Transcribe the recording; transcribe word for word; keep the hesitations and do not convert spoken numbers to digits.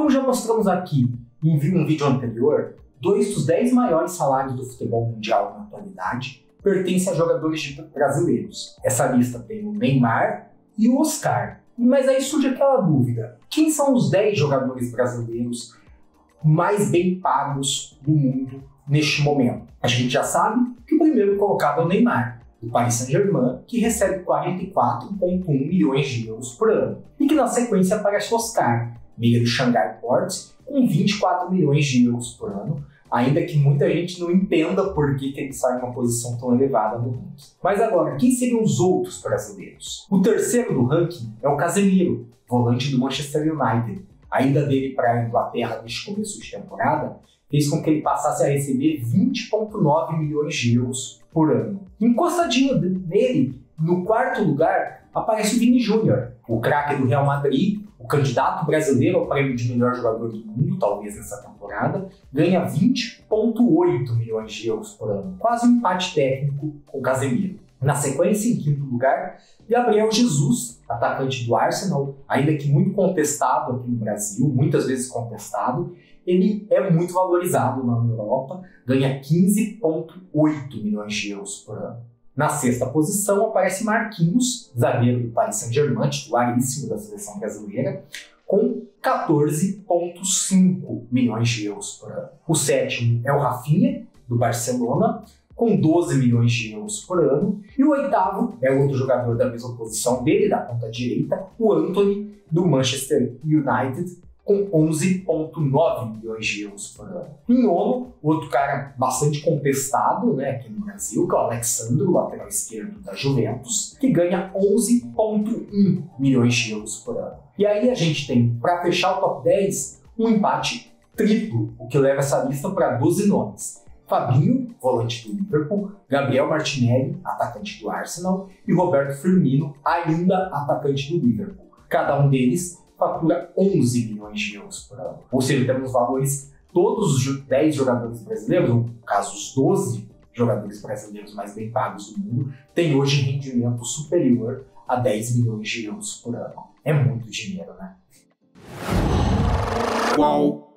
Como já mostramos aqui em um vídeo anterior, dois dos dez maiores salários do futebol mundial na atualidade pertencem a jogadores brasileiros. Essa lista tem o Neymar e o Oscar. Mas aí surge aquela dúvida: quem são os dez jogadores brasileiros mais bem pagos do mundo neste momento? A gente já sabe que o primeiro colocado é o Neymar, do Paris Saint-Germain, que recebe quarenta e quatro vírgula um milhões de euros por ano. E que na sequência aparece o Oscar, meia do Shanghai Ports, com vinte e quatro milhões de euros por ano, ainda que muita gente não entenda por que, que ele sai em uma posição tão elevada no ranking. Mas agora, quem seriam os outros brasileiros? O terceiro do ranking é o Casemiro, volante do Manchester United. A ida dele para a Inglaterra neste começo de temporada fez com que ele passasse a receber vinte vírgula nove milhões de euros por ano. Encostadinho nele, no quarto lugar, aparece o Vini Júnior, o craque do Real Madrid, o candidato brasileiro ao prêmio de melhor jogador do mundo, talvez nessa temporada, ganha vinte vírgula oito milhões de euros por ano, quase um empate técnico com o Casemiro. Na sequência, em quinto lugar, Gabriel Jesus, atacante do Arsenal, ainda que muito contestado aqui no Brasil, muitas vezes contestado, ele é muito valorizado na Europa, ganha quinze vírgula oito milhões de euros por ano. Na sexta posição aparece Marquinhos, zagueiro do Paris Saint-Germain, titularíssimo da seleção brasileira, com quatorze vírgula cinco milhões de euros por ano. O sétimo é o Rafinha, do Barcelona, com doze milhões de euros por ano. E o oitavo é outro jogador da mesma posição dele, da ponta direita, o Antony, do Manchester United, com onze vírgula nove milhões de euros por ano. Em nono, outro cara bastante contestado, né, aqui no Brasil, que é o Alexandro, lateral esquerdo da Juventus, que ganha onze vírgula um milhões de euros por ano. E aí a gente tem, para fechar o top dez, um empate triplo, o que leva essa lista para doze nomes. Fabinho, volante do Liverpool, Gabriel Martinelli, atacante do Arsenal, e Roberto Firmino, ainda atacante do Liverpool. Cada um deles fatura onze milhões de euros por ano. Ou seja, temos valores, todos os dez jogadores brasileiros, ou no caso os doze jogadores brasileiros mais bem pagos do mundo, têm hoje rendimento superior a dez milhões de euros por ano. É muito dinheiro, né? Qual?